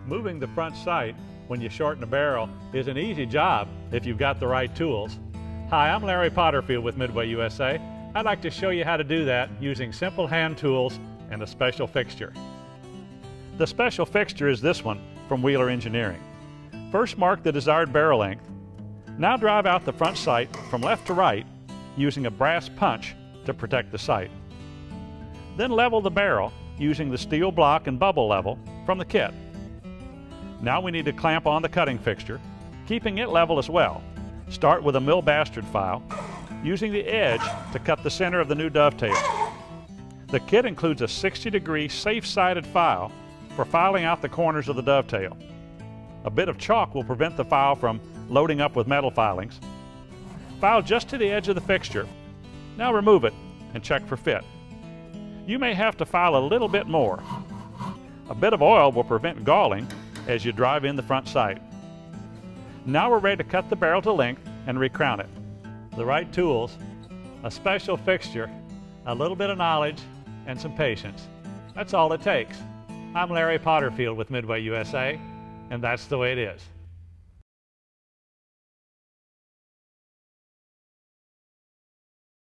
Moving the front sight when you shorten a barrel is an easy job if you've got the right tools. Hi, I'm Larry Potterfield with MidwayUSA. I'd like to show you how to do that using simple hand tools and a special fixture. The special fixture is this one from Wheeler Engineering. First mark the desired barrel length. Now drive out the front sight from left to right using a brass punch to protect the sight. Then level the barrel using the steel block and bubble level from the kit. Now we need to clamp on the cutting fixture, keeping it level as well. Start with a mill bastard file, using the edge to cut the center of the new dovetail. The kit includes a 60-degree safe-sided file for filing out the corners of the dovetail. A bit of chalk will prevent the file from loading up with metal filings. File just to the edge of the fixture. Now remove it and check for fit. You may have to file a little bit more. A bit of oil will prevent galling as you drive in the front sight. Now we're ready to cut the barrel to length and recrown it. The right tools, a special fixture, a little bit of knowledge, and some patience. That's all it takes. I'm Larry Potterfield with MidwayUSA, and that's the way it is.